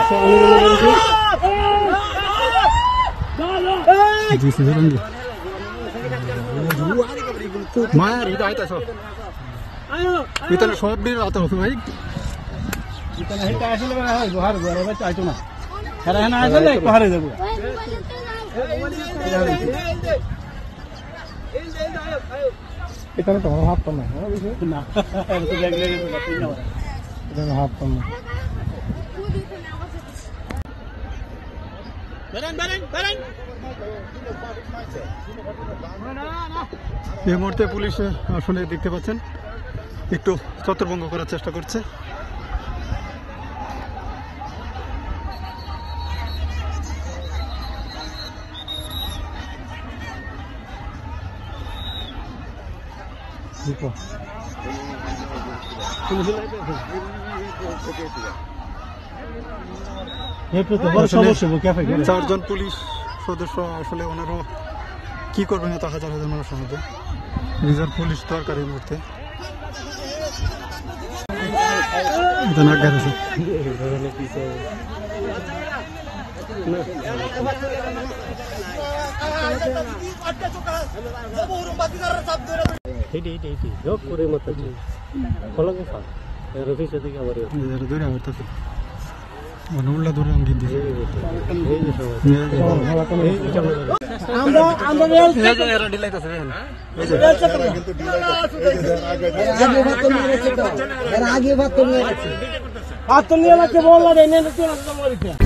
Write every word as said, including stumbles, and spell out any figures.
माया इथं आहे तसं इथं शॉप बी राहतो भाई इथं हे काय असेल बघा जोहार बरोबर चालतो ना खरं आहे ना असेल एक पहारे जगू इथं तो हाफ पण नाही ना तो जगले तो इथं हाफ पण नाही बरन बरन बरन এই মুহূর্তে পুলিশ আসলে দেখতে পাচ্ছেন একটু ছত্রভঙ্গ করার চেষ্টা করছে চারজন পুলিশ সদস্য আসলে ওনারও কি করবেন এত হাজার হাজার মানুষের মধ্যে রিজার্ভ পুলিশ দরকার এই মুহূর্তে উল্লা ধরে আমি দিয়েছি আগে ভাত তো নিয়ে লাগছে বল না